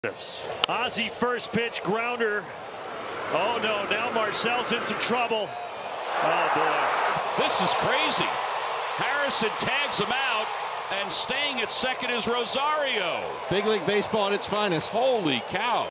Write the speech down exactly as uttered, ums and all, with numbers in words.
Ozzy first pitch grounder. Oh no, now Marcell's in some trouble. Oh boy. This is crazy. Harrison tags him out, and staying at second is Rosario. Big league baseball at its finest. Holy cow.